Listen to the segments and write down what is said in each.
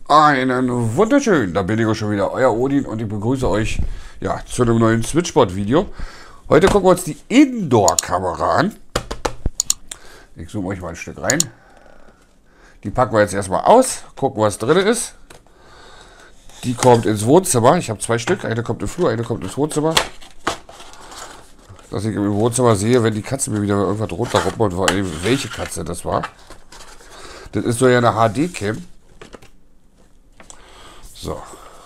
Einen wunderschönen, da bin ich auch schon wieder, euer Odin und ich begrüße euch ja, zu einem neuen Switchboard-Video. Heute gucken wir uns die Indoor-Kamera an. Ich zoome euch mal ein Stück rein. Die packen wir jetzt erstmal aus, gucken, was drin ist. Die kommt ins Wohnzimmer. Ich habe zwei Stück, eine kommt im Flur, eine kommt ins Wohnzimmer. Dass ich im Wohnzimmer sehe, wenn die Katze mir wieder irgendwas runterruppen und welche Katze das war. Das ist so ja eine HD-Cam. So.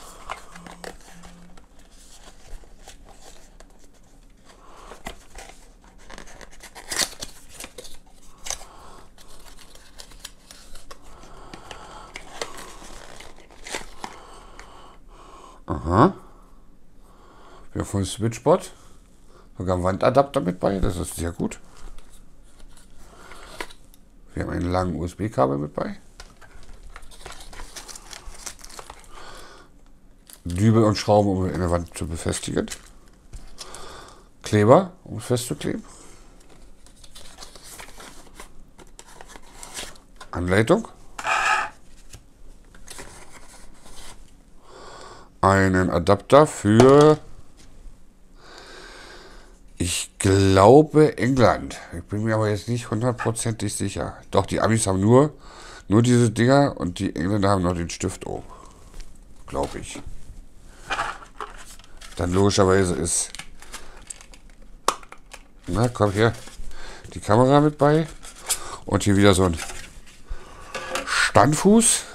Aha. Wir haben von Switchboard sogar einen Wandadapter mit bei, das ist sehr gut. Wir haben einen langen USB-Kabel mit bei. Dübel und Schrauben, um eine Wand zu befestigen. Kleber, um es festzukleben. Anleitung. Einen Adapter für, ich glaube, England. Ich bin mir aber jetzt nicht hundertprozentig sicher. Doch, die Amis haben nur diese Dinger und die Engländer haben noch den Stift oben. Glaube ich. Dann logischerweise ist, na komm her, die Kamera mit bei. Und hier wieder so ein Standfuß.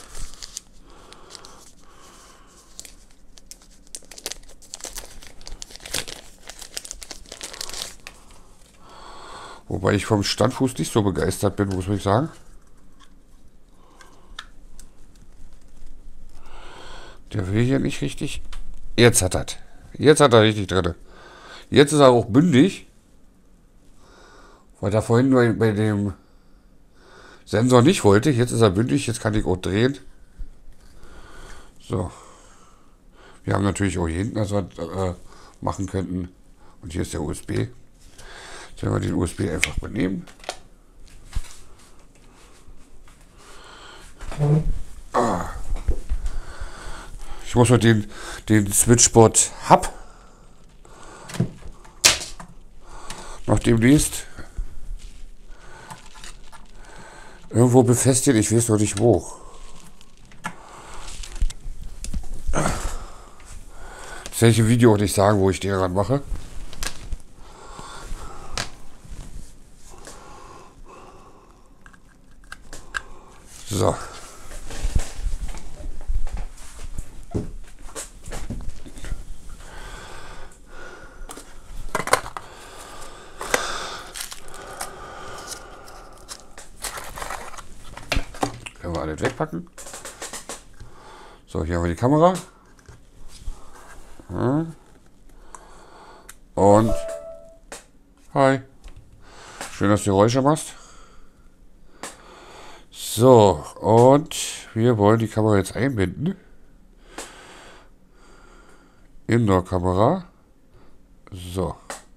Wobei ich vom Standfuß nicht so begeistert bin, muss ich sagen. Der will hier nicht richtig. Jetzt hat er. Jetzt hat er richtig drin. Jetzt ist er auch bündig. Weil er vorhin nur bei dem Sensor nicht wollte. Jetzt ist er bündig. Jetzt kann ich auch drehen. So. Wir haben natürlich auch hier hinten, was wir machen könnten. Und hier ist der USB. Jetzt werden wir den USB einfach benehmen. Ich muss mal den Switchboard Hub noch demnächst irgendwo befestigen. Ich weiß noch nicht wo. Das werde ich im Video auch nicht sagen, wo ich den ran mache. So. Können wir alles wegpacken. So, hier haben wir die Kamera. Und hi. Schön, dass du Geräusche machst. So, und wir wollen die Kamera jetzt einbinden. Indoor-Kamera. So.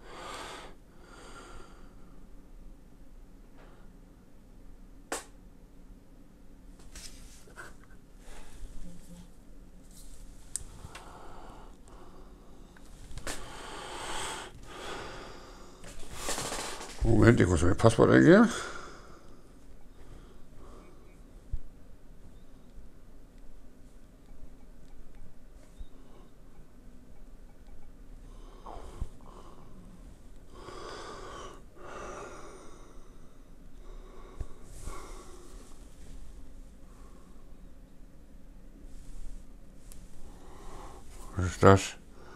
Moment, ich muss mein Passwort eingeben. Was ist das?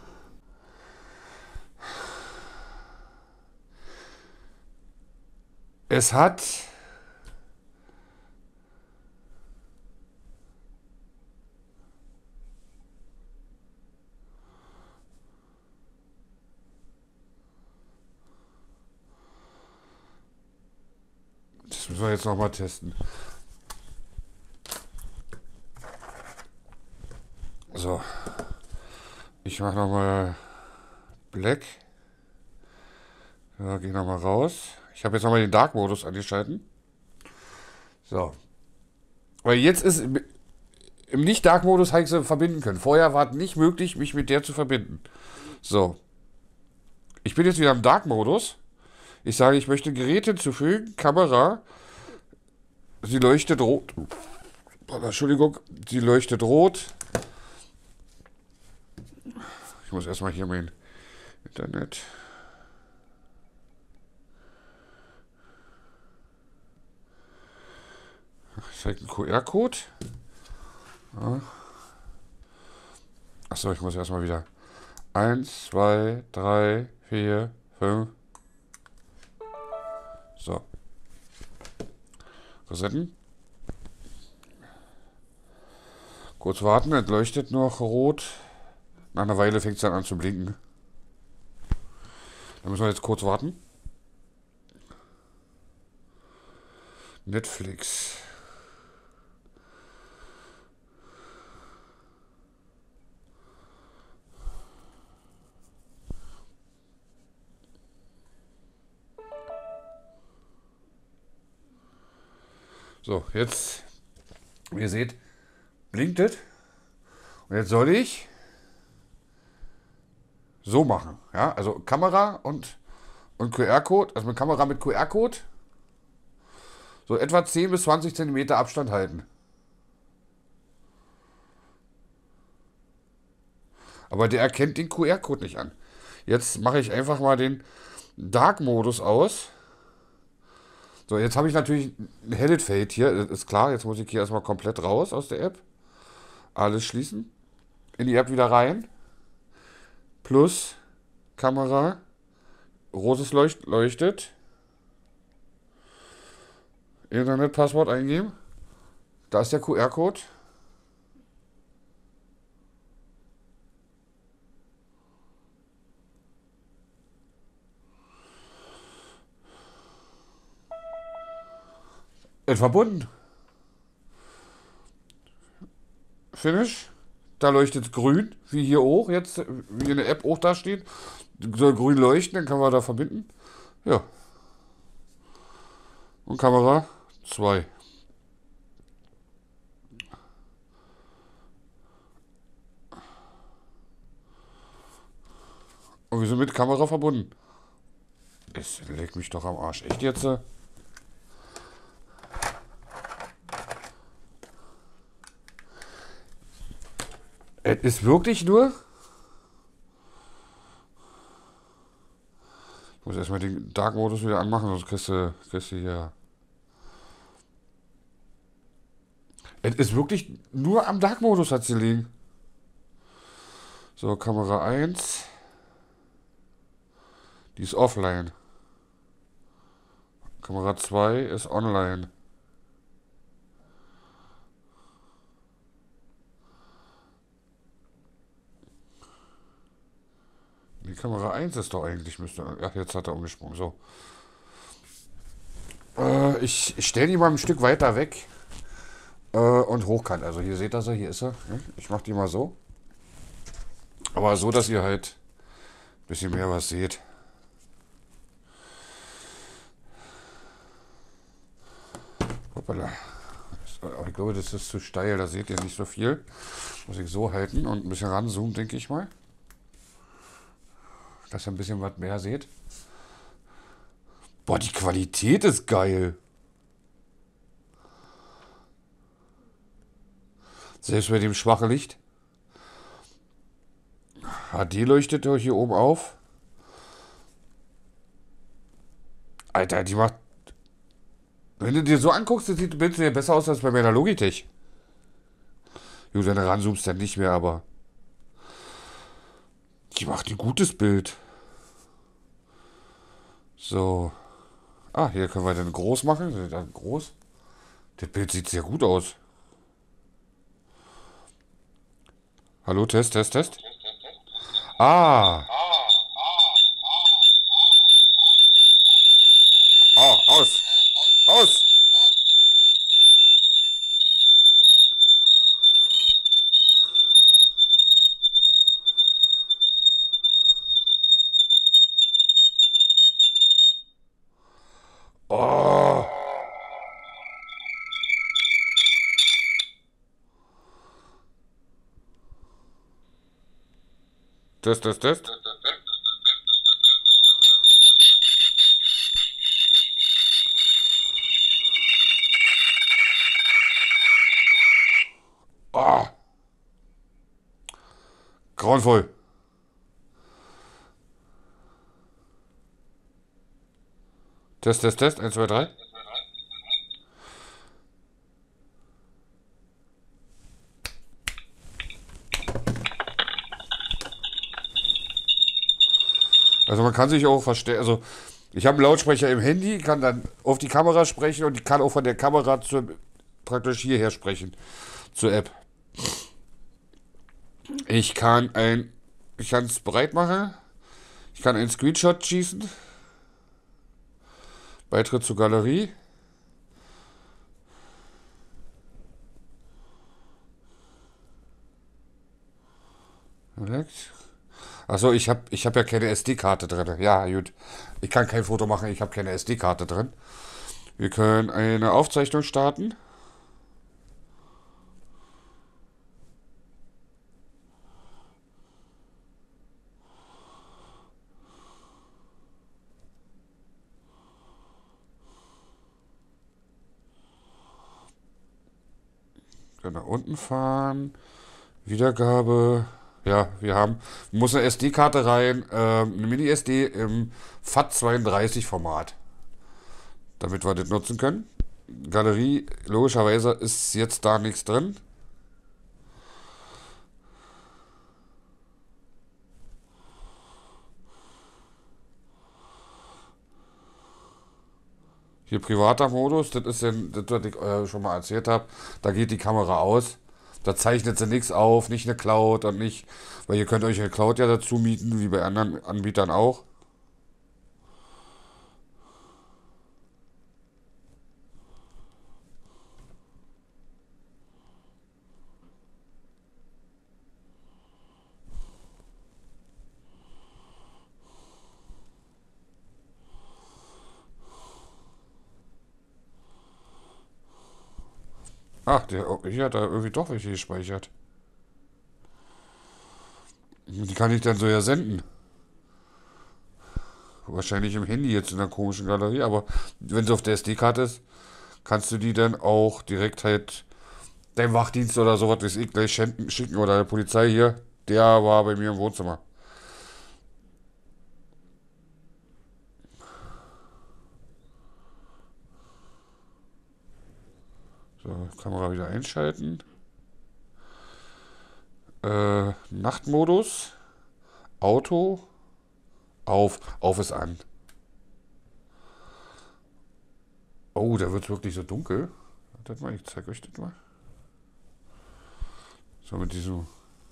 Es hat das müssen wir jetzt noch mal testen. So, ich mache noch mal Black. Ja, gehe noch mal raus. Ich habe jetzt noch mal den Dark-Modus angeschalten. So. Weil jetzt ist Im Nicht-Dark-Modus habe ich sie verbinden können. Vorher war es nicht möglich, mich mit der zu verbinden. So. Ich bin jetzt wieder im Dark-Modus. Ich sage, ich möchte Gerät hinzufügen. Kamera. Sie leuchtet rot. Entschuldigung. Sie leuchtet rot. Ich muss erstmal hier mein Internet. Ich zeige einen QR-Code. Ja. Achso, ich muss erstmal wieder. 1, 2, 3, 4, 5. So. Resetten. Kurz warten, es leuchtet noch rot. Nach einer Weile fängt es dann an zu blinken. Da müssen wir jetzt kurz warten. Netflix. So, jetzt, wie ihr seht, blinkt es. Und jetzt soll ich so machen. Ja, also Kamera und QR-Code, also mit Kamera mit QR-Code. So etwa 10 bis 20 cm Abstand halten. Aber der erkennt den QR-Code nicht an. Jetzt mache ich einfach mal den Dark-Modus aus. So, jetzt habe ich natürlich ein Hellet Fade hier, ist klar. Jetzt muss ich hier erstmal komplett raus aus der App. Alles schließen. In die App wieder rein. Plus Kamera. Rotes leuchtet. Internetpasswort eingeben. Da ist der QR-Code. Verbunden. Finish. Da leuchtet es grün, wie hier auch, jetzt, wie in der App auch da steht. Soll grün leuchten, dann kann man da verbinden. Ja. Und Kamera 2. Und wir sind mit Kamera verbunden. Es legt mich doch am Arsch. Echt jetzt? Es ist wirklich nur. Ich muss erstmal den Dark-Modus wieder anmachen, sonst kriegst du hier. Es ist wirklich nur am Dark-Modus hat sie liegen. So, Kamera 1. Die ist offline. Kamera 2 ist online. Die Kamera 1 ist doch eigentlich, müsste. Ach, jetzt hat er umgesprungen. So. Ich stelle die mal ein Stück weiter weg. Und hochkant. Also hier seht ihr sie, hier ist sie. Ich mache die mal so. Aber so, dass ihr halt ein bisschen mehr was seht. Hoppala. Ich glaube, das ist zu steil, da seht ihr nicht so viel. Muss ich so halten und ein bisschen ranzoomen, denke ich mal. Dass ihr ein bisschen was mehr seht. Boah, die Qualität ist geil. Selbst bei dem schwachen Licht. HD leuchtet euch hier oben auf. Alter, die macht... Wenn du dir so anguckst, sieht das Bild ja besser aus als bei meiner Logitech. Gut, wenn du ranzoomst, dann nicht mehr, aber... Die macht ein gutes Bild. So. Ah, hier können wir dann groß machen. Dann groß. Das Bild sieht sehr gut aus. Hallo, Test, Test, Test. Ah. Oh, aus. Aus. Oh. Test, Test, Test. Ah, grauenvoll. Test, Test, Test. 1, 2, 3. Also man kann sich auch verstellen. Also ich habe einen Lautsprecher im Handy, kann dann auf die Kamera sprechen und die kann auch von der Kamera praktisch hierher sprechen. Zur App. Ich kann es bereit machen. Ich kann einen Screenshot schießen. Beitritt zur Galerie. Achso, ich hab ja keine SD-Karte drin. Ja, gut. Ich kann kein Foto machen, ich habe keine SD-Karte drin. Wir können eine Aufzeichnung starten. Können nach unten fahren. Wiedergabe. Ja, muss eine SD-Karte rein, eine Mini-SD im FAT32 Format, damit wir das nutzen können. Galerie, logischerweise ist jetzt da nichts drin. Hier privater Modus, das ist das, was ich schon mal erzählt habe. Da geht die Kamera aus. Da zeichnet sie nichts auf, nicht eine Cloud und nicht, weil ihr könnt euch eine Cloud ja dazu mieten, wie bei anderen Anbietern auch. Ach, hier hat da irgendwie doch welche gespeichert. Die kann ich dann so ja senden. Wahrscheinlich im Handy jetzt in der komischen Galerie, aber wenn sie auf der SD-Karte ist, kannst du die dann auch direkt halt deinem Wachdienst oder sowas, weiß ich, gleich schicken oder der Polizei hier. Der war bei mir im Wohnzimmer. So, Kamera wieder einschalten. Nachtmodus. Auto. Auf. Auf ist an. Oh, da wird es wirklich so dunkel. Wartet mal, ich zeige euch das mal. So mit diesem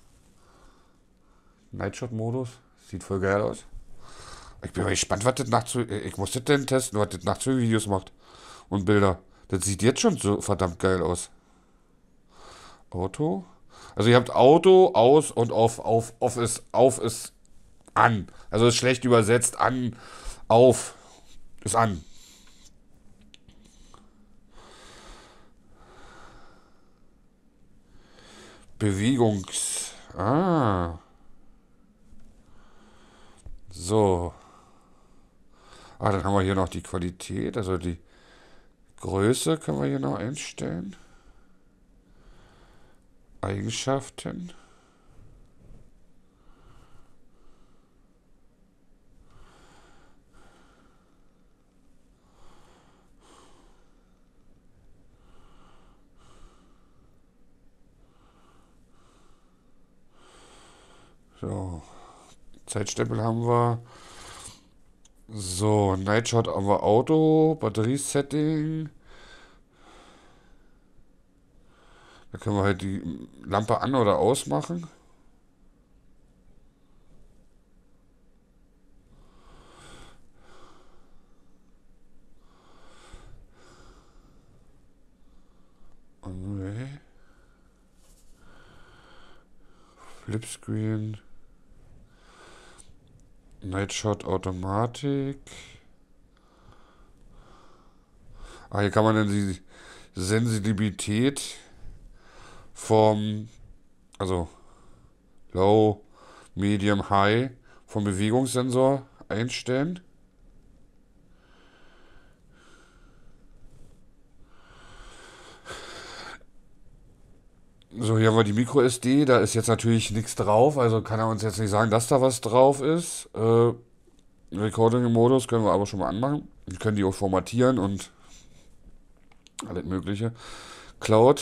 Nightshot-Modus. Sieht voll geil aus. Ich bin mal gespannt, was das nachts für, ich muss das denn testen, was das nachts für Videos macht. Und Bilder. Das sieht jetzt schon so verdammt geil aus. Auto. Also ihr habt Auto, aus und auf ist an. Also ist schlecht übersetzt, an, auf ist an. Bewegungs... Ah. So. Ah, dann haben wir hier noch die Qualität, also die Größe können wir hier noch einstellen. Eigenschaften. So. Zeitstempel haben wir. So, Nightshot haben wir Auto, Batteriesetting. Da können wir halt die Lampe an- oder ausmachen. Okay. Flipscreen. Nightshot Automatik. Ah, hier kann man dann die Sensibilität vom, also Low, Medium, High vom Bewegungssensor einstellen. So, hier haben wir die Micro SD, da ist jetzt natürlich nichts drauf, also kann er uns jetzt nicht sagen, dass da was drauf ist. Recording-Modus können wir aber schon mal anmachen. Wir können die auch formatieren und alles Mögliche. Cloud,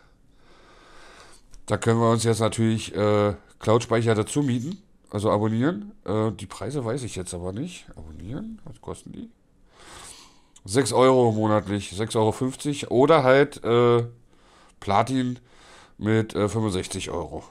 da können wir uns jetzt natürlich Cloud-Speicher dazu mieten, also abonnieren. Die Preise weiß ich jetzt aber nicht. Abonnieren, was kosten die? 6 Euro monatlich, 6,50 Euro oder halt Platin mit 65 Euro.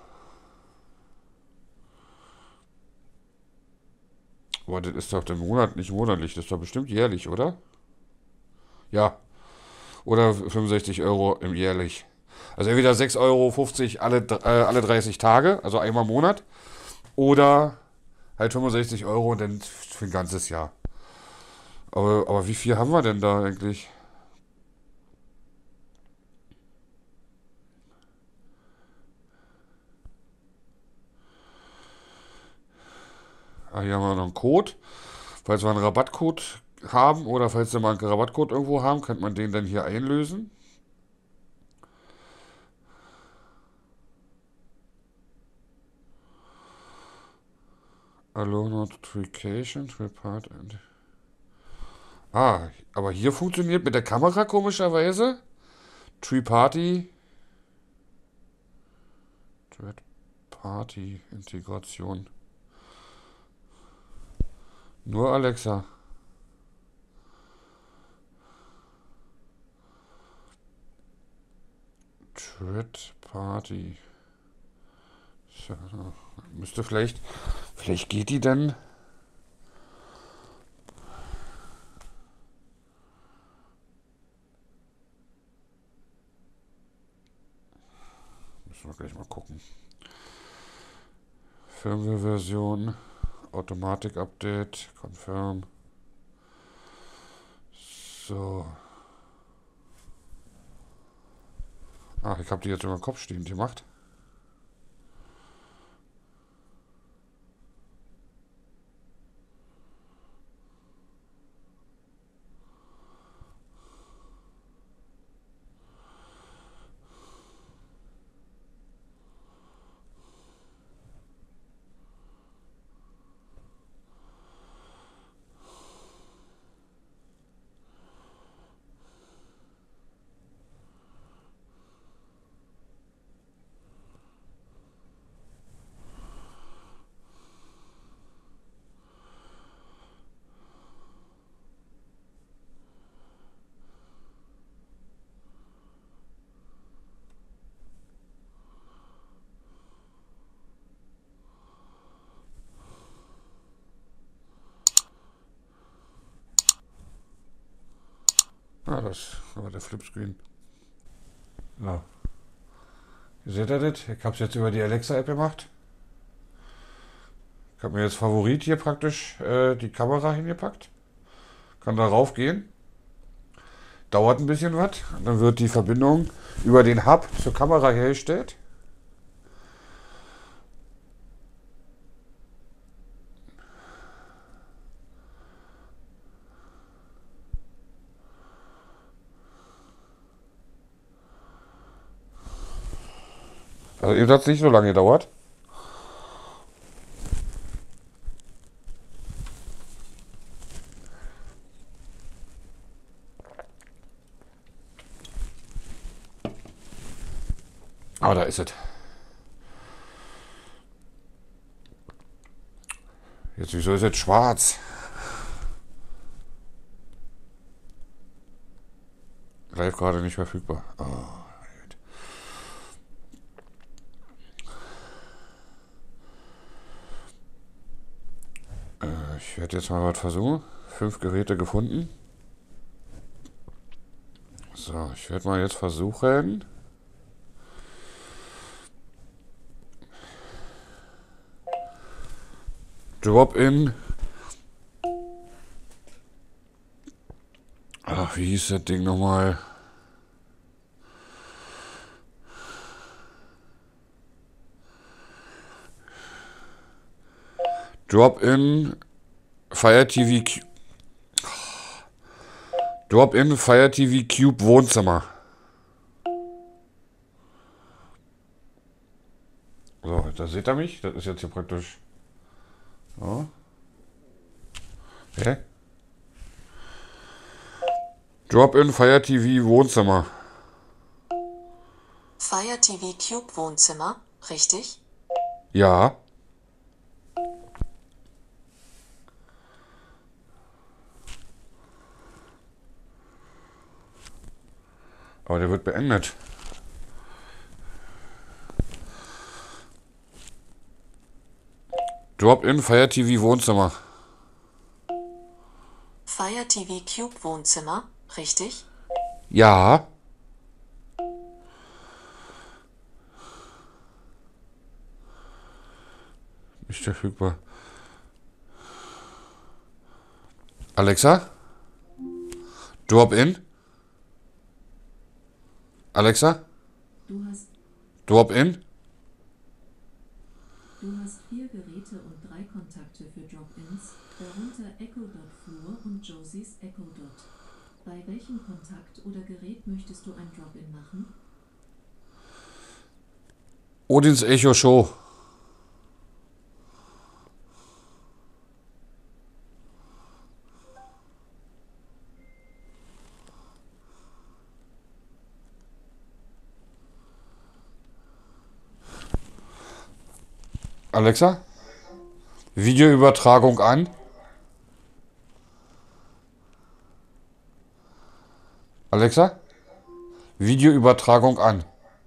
Aber das ist doch der Monat, nicht monatlich, das ist doch bestimmt jährlich, oder? Ja, oder 65 Euro im jährlich. Also entweder 6,50 Euro alle 30 Tage, also einmal im Monat, oder halt 65 Euro und dann für ein ganzes Jahr. Aber wie viel haben wir denn da eigentlich? Ah, hier haben wir noch einen Code. Falls wir einen Rabattcode haben oder falls wir mal einen Rabattcode irgendwo haben, könnte man den dann hier einlösen. Allow Notification, Report and. Ah, aber hier funktioniert mit der Kamera komischerweise. Tree Party. Third Party Integration. Nur Alexa. Third Party. So, müsste vielleicht geht die denn. Müssen wir gleich mal gucken. Firmware-Version, Automatik-Update, Confirm. So. Ach, ich habe die jetzt über den Kopf stehend gemacht. Ah, das war der Flipscreen. Ja. Seht ihr das? Ich habe es jetzt über die Alexa-App gemacht. Ich habe mir jetzt Favorit hier praktisch die Kamera hingepackt. Kann darauf gehen. Dauert ein bisschen was. Dann wird die Verbindung über den Hub zur Kamera hergestellt. Also eben hat es nicht so lange gedauert. Aber da ist es. Jetzt, wieso ist es schwarz? Live gerade nicht verfügbar. Oh, gut. Ich werde jetzt mal was versuchen. 5 Geräte gefunden. So, ich werde mal jetzt versuchen. Drop-in. Ach, wie hieß das Ding nochmal? Drop-in Fire TV Drop-in Fire TV Cube Wohnzimmer. So, da seht ihr mich. Das ist jetzt hier praktisch. So. Okay. Drop-in Fire TV Wohnzimmer. Fire TV Cube Wohnzimmer, richtig? Ja. Aber der wird beendet. Drop-in Fire TV Wohnzimmer. Fire TV Cube Wohnzimmer, richtig? Ja. Nicht verfügbar. Alexa? Drop-in? Alexa? Du hast Drop-in? 4 Geräte und 3 Kontakte für Drop-ins, darunter Echo Dot Flur und Josies Echo Dot. Bei welchem Kontakt oder Gerät möchtest du ein Drop-in machen? Odins Echo Show. Alexa? Videoübertragung an. Alexa? Videoübertragung an.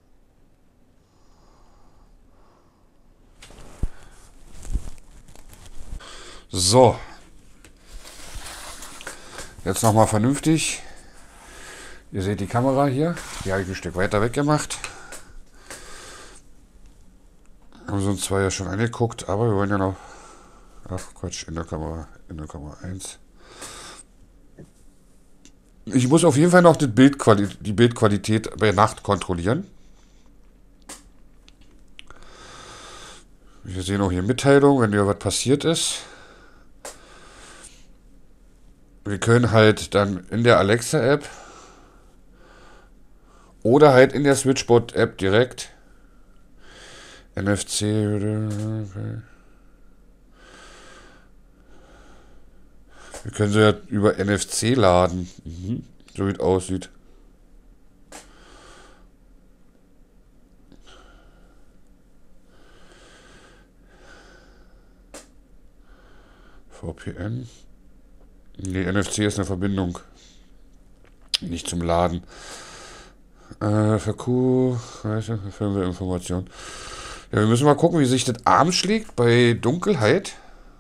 So. Jetzt nochmal vernünftig. Ihr seht die Kamera hier. Die habe ich ein Stück weiter weg gemacht. Haben sie uns zwar ja schon angeguckt, aber wir wollen ja noch... Ach Quatsch, in der Kamera 1. Ich muss auf jeden Fall noch die Bildqualität bei Nacht kontrollieren. Wir sehen auch hier Mitteilung, wenn hier was passiert ist. Wir können halt dann in der Alexa-App oder halt in der Switchbot-App direkt NFC. Wir können sie ja über NFC laden. So wie es aussieht. VPN. Nee, NFC ist eine Verbindung. Nicht zum Laden. VQ, Firmware-Information. Ja, wir müssen mal gucken, wie sich das abends schlägt bei Dunkelheit.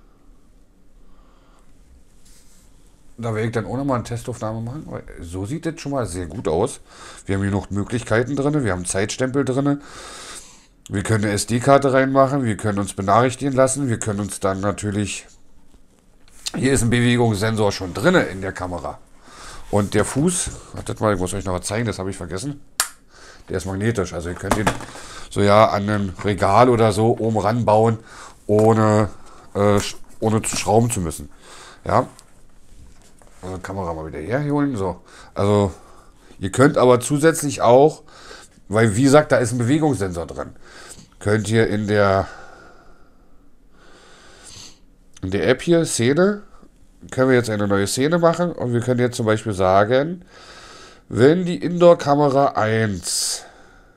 Da werde ich dann auch nochmal eine Testaufnahme machen, weil so sieht das schon mal sehr gut aus. Wir haben hier noch Möglichkeiten drin, wir haben Zeitstempel drin. Wir können eine SD-Karte reinmachen, wir können uns benachrichtigen lassen, wir können uns dann natürlich... Hier ist ein Bewegungssensor schon drin in der Kamera. Und der Fuß, wartet mal, ich muss euch noch was zeigen, das habe ich vergessen. Der ist magnetisch, also ihr könnt ihn so ja an ein Regal oder so oben ranbauen, ohne zu schrauben zu müssen. Ja. Also Kamera mal wieder herholen. So. Also ihr könnt aber zusätzlich auch, weil wie gesagt, da ist ein Bewegungssensor drin, könnt ihr in der App hier, Szene, können wir jetzt eine neue Szene machen und wir können jetzt zum Beispiel sagen, wenn die Indoor-Kamera 1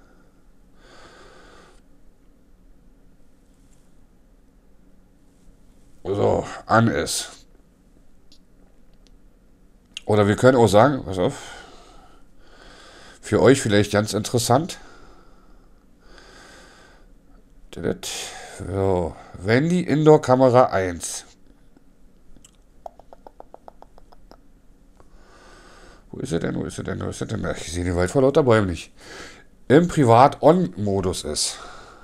so an ist. Oder wir können auch sagen, pass auf, für euch vielleicht ganz interessant. So, wenn die Indoor-Kamera 1 Wo ist er denn? Wo ist er denn? Wo ist er denn? Ich sehe den Wald vor lauter Bäumen nicht. Im Privat-On-Modus ist.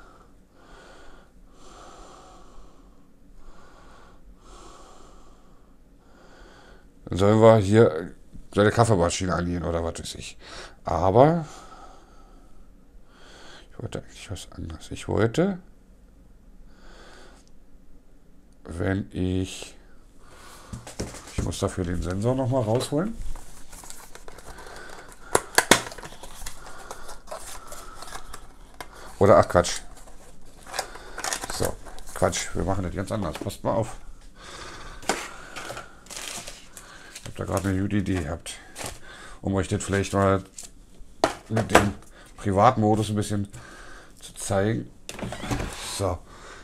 Dann sollen wir hier seine Kaffeemaschine angehen oder was weiß ich. Aber ich wollte eigentlich was anderes. Ich wollte wenn ich muss dafür den Sensor nochmal rausholen. Oder ach Quatsch. So, Quatsch, wir machen das ganz anders. Passt mal auf. Ich habe da gerade eine gute Idee gehabt, um euch das vielleicht mal mit dem Privatmodus ein bisschen zu zeigen. So.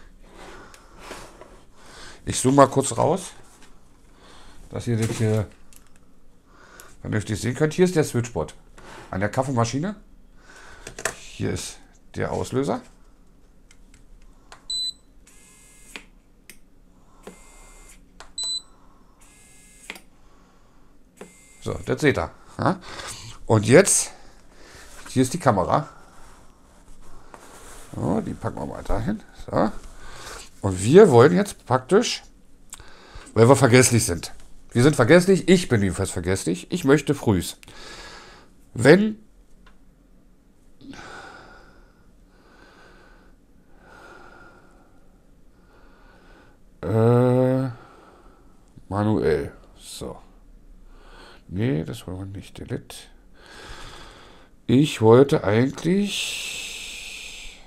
Ich zoome mal kurz raus, dass ihr das hier vernünftig sehen könnt. Hier ist der Switchboard an der Kaffeemaschine. Hier ist der Auslöser. So, das seht ihr. Ja? Und jetzt, hier ist die Kamera. So, die packen wir mal dahin. So. Und wir wollen jetzt praktisch, weil wir vergesslich sind. Wir sind vergesslich, ich bin jedenfalls vergesslich. Ich möchte frühs. Wenn manuell. So. Nee, das wollen wir nicht. Delete. Ich wollte eigentlich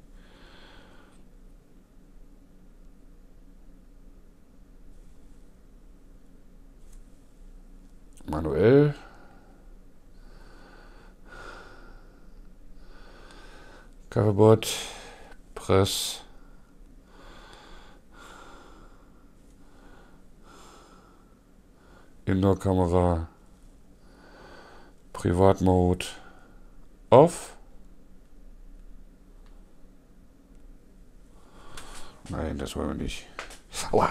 manuell Coverboard Press Indoor-Kamera Privatmode off. Nein, das wollen wir nicht. Aua.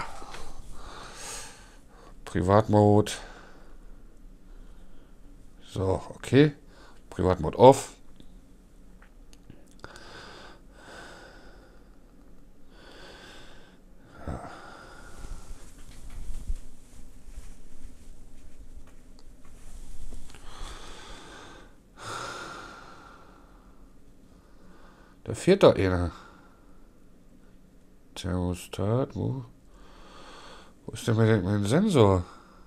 Privatmode. So, okay. Privatmode off. Da fehlt doch einer. Thermostat, wo ist denn mein Sensor?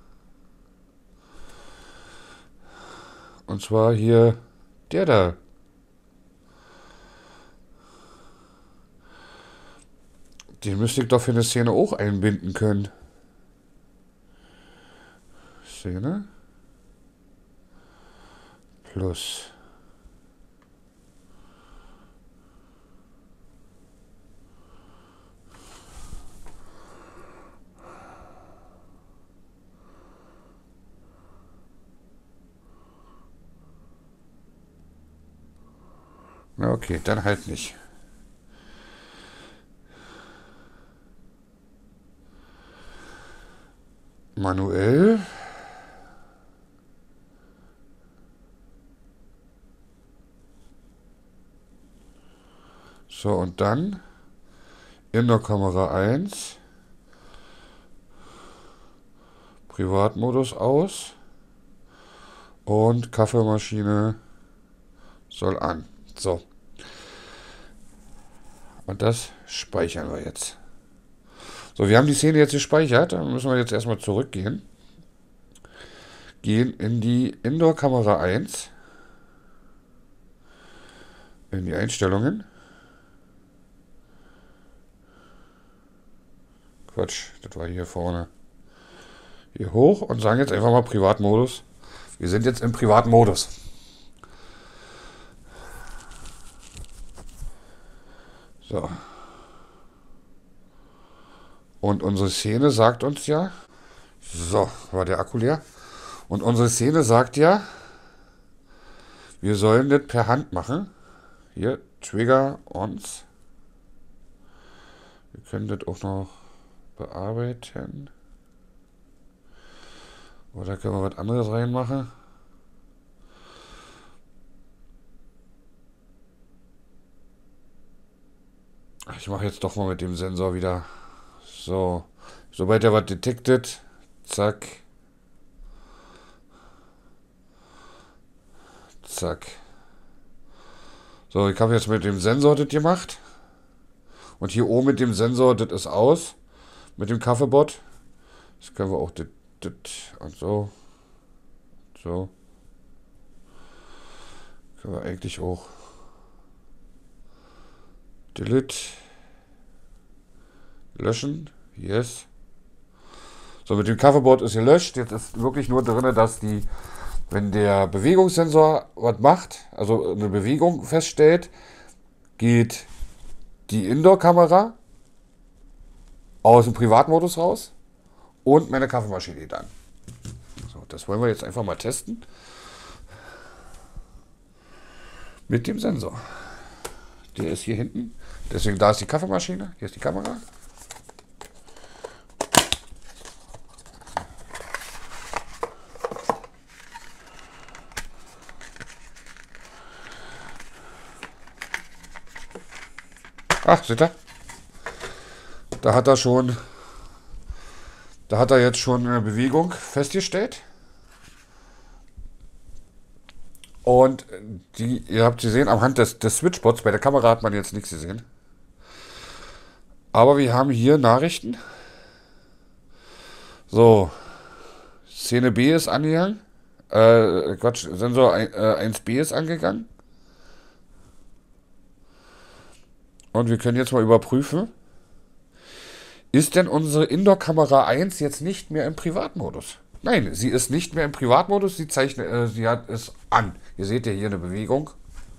Und zwar hier der da. Den müsste ich doch für eine Szene auch einbinden können. Szene. Plus. Na okay, dann halt nicht. Manuell. So, und dann Indoor-Kamera 1. Privatmodus aus. Und Kaffeemaschine soll an. So. Und das speichern wir jetzt. So, wir haben die Szene jetzt gespeichert. Dann müssen wir jetzt erstmal zurückgehen. Gehen in die Indoor-Kamera 1. In die Einstellungen. Quatsch, das war hier vorne. Hier hoch und sagen jetzt einfach mal Privatmodus. Wir sind jetzt im Privatmodus. So. Und unsere Szene sagt uns ja, so, war der Akku leer. Und unsere Szene sagt ja, wir sollen das per Hand machen. Hier, Trigger ons. Wir können das auch noch bearbeiten. Oder können wir was anderes reinmachen? Ich mache jetzt doch mal mit dem Sensor wieder. So, sobald er was detected, zack, zack. So, ich habe jetzt mit dem Sensor das gemacht. Und hier oben mit dem Sensor, das ist aus. mit dem Kaffeebot. Das können wir auch dit und so. So. Können wir eigentlich auch delete löschen. Yes. So, mit dem Kaffeebot ist gelöscht. Jetzt ist wirklich nur drin, dass die, wenn der Bewegungssensor was macht, also eine Bewegung feststellt, geht die Indoor-Kamera aus dem Privatmodus raus und meine Kaffeemaschine geht an. So, das wollen wir jetzt einfach mal testen. Mit dem Sensor. Der ist hier hinten. Deswegen, da ist die Kaffeemaschine. Hier ist die Kamera. Ach, seht ihr? Da hat er jetzt schon eine Bewegung festgestellt. Und ihr habt gesehen, am Hand des Switchbots, bei der Kamera hat man jetzt nichts gesehen. Aber wir haben hier Nachrichten. So, Szene B ist angegangen. Quatsch, Sensor 1B ist angegangen. Und wir können jetzt mal überprüfen, ist denn unsere Indoor-Kamera 1 jetzt nicht mehr im Privatmodus? Nein, sie ist nicht mehr im Privatmodus, sie hat es an. Ihr seht ja hier eine Bewegung.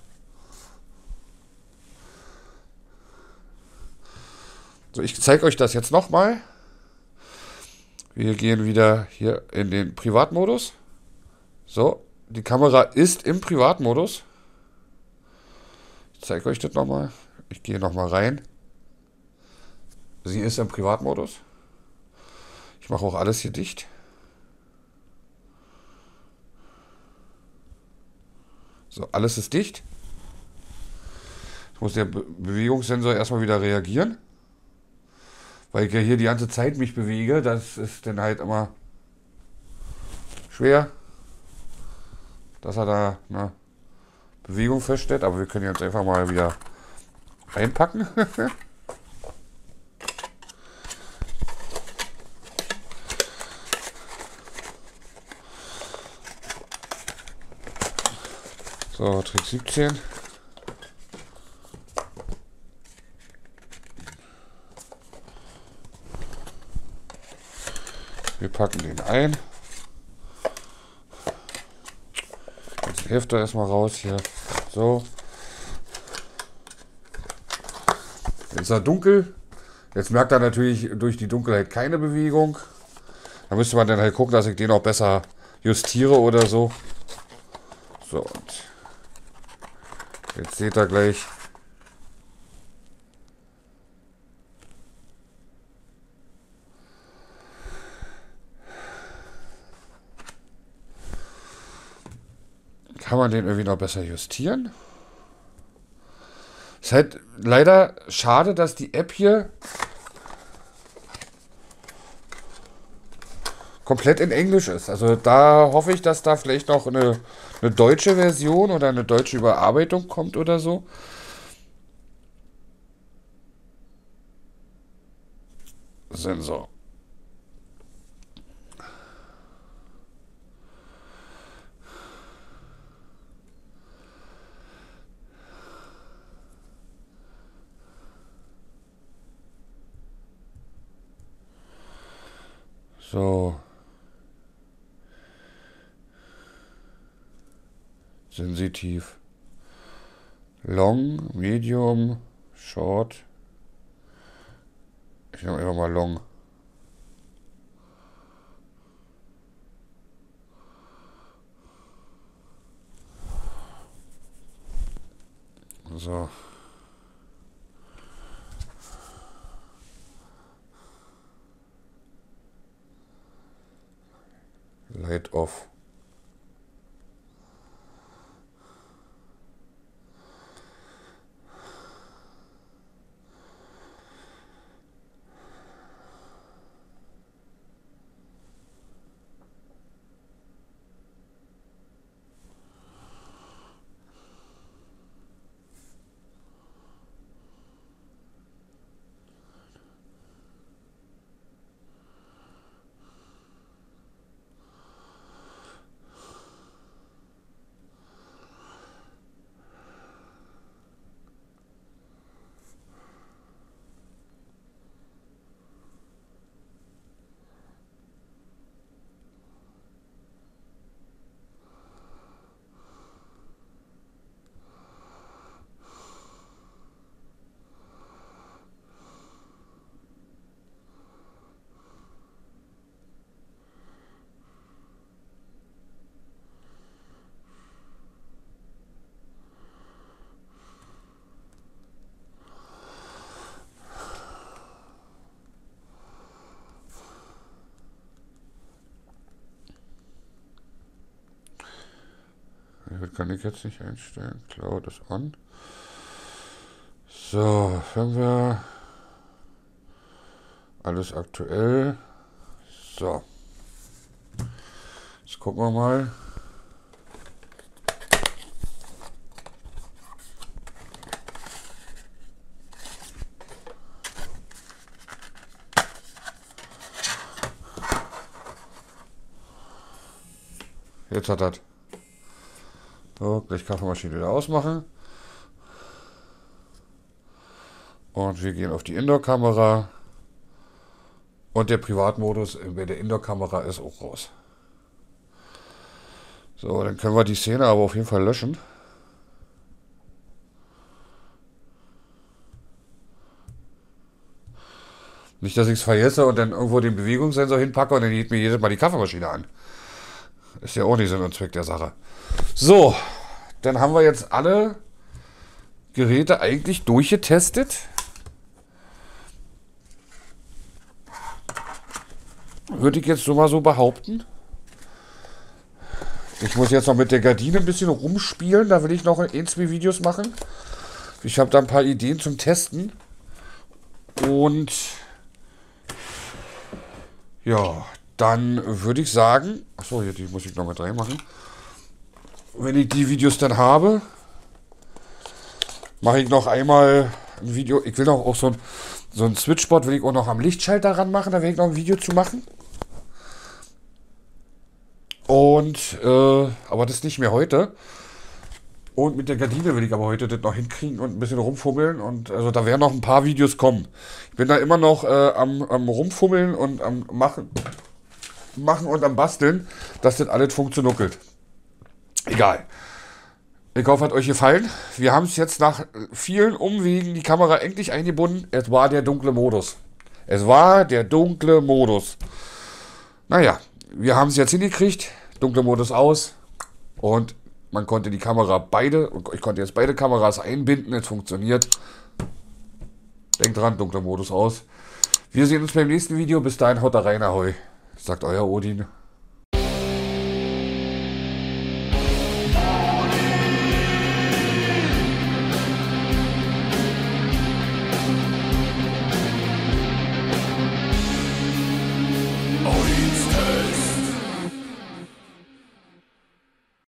So, ich zeige euch das jetzt nochmal. Wir gehen wieder hier in den Privatmodus. So, die Kamera ist im Privatmodus. Ich zeige euch das nochmal. Ich gehe nochmal rein. Sie ist im Privatmodus. Ich mache auch alles hier dicht. So, alles ist dicht. Jetzt muss der Bewegungssensor erstmal wieder reagieren. Weil ich ja hier die ganze Zeit mich bewege. Das ist dann halt immer schwer, dass er da eine Bewegung feststellt. Aber wir können jetzt einfach mal wieder reinpacken. So, Trick 17. Wir packen den ein. Jetzt die Hälfte erstmal raus hier. So. Jetzt ist er dunkel. Jetzt merkt er natürlich durch die Dunkelheit keine Bewegung. Da müsste man dann halt gucken, dass ich den auch besser justiere oder so. So, und jetzt seht ihr gleich. Kann man den irgendwie noch besser justieren? Ist halt leider schade, dass die App hier komplett in Englisch ist. Also da hoffe ich, dass da vielleicht noch eine deutsche Version oder eine deutsche Überarbeitung kommt oder so. Sensor. So. Sensitiv. Long, Medium, Short. Ich nehme einfach mal Long. So. Light off. Das kann ich jetzt nicht einstellen. Cloud ist on. So, haben wir alles aktuell. So. Jetzt gucken wir mal. Jetzt hat das. So, gleich Kaffeemaschine wieder ausmachen. Und wir gehen auf die Indoor-Kamera. Und der Privatmodus bei der Indoor-Kamera ist auch raus. So, dann können wir die Szene aber auf jeden Fall löschen. Nicht, dass ich es vergesse und dann irgendwo den Bewegungssensor hinpacke und dann geht mir jedes Mal die Kaffeemaschine an. Ist ja auch nicht Sinn und Zweck der Sache. So, dann haben wir jetzt alle Geräte eigentlich durchgetestet. Würde ich jetzt so mal so behaupten. Ich muss jetzt noch mit der Gardine ein bisschen rumspielen. Da will ich noch ein, zwei Videos machen. Ich habe da ein paar Ideen zum Testen. Und ja, dann würde ich sagen... Achso, hier die muss ich noch mit reinmachen. Wenn ich die Videos dann habe, mache ich noch einmal ein Video. Ich will noch auch so ein Switchboard will ich auch noch am Lichtschalter ranmachen. Da werde ich noch ein Video zu machen. Und, aber das nicht mehr heute. Und mit der Gardine will ich aber heute das noch hinkriegen und ein bisschen rumfummeln. Und also da werden noch ein paar Videos kommen. Ich bin da immer noch am Rumfummeln und am Machen und am Basteln, dass das alles funktioniert. Egal. Ich hoffe, hat euch gefallen. Wir haben es jetzt nach vielen Umwegen die Kamera endlich eingebunden. Es war der dunkle Modus. Es war der dunkle Modus. Naja, wir haben es jetzt hingekriegt. Dunkler Modus aus. Und man konnte die Kamera ich konnte jetzt beide Kameras einbinden. Es funktioniert. Denkt dran, dunkler Modus aus. Wir sehen uns beim nächsten Video. Bis dahin, haut da rein, ahoi. Sagt euer Odin.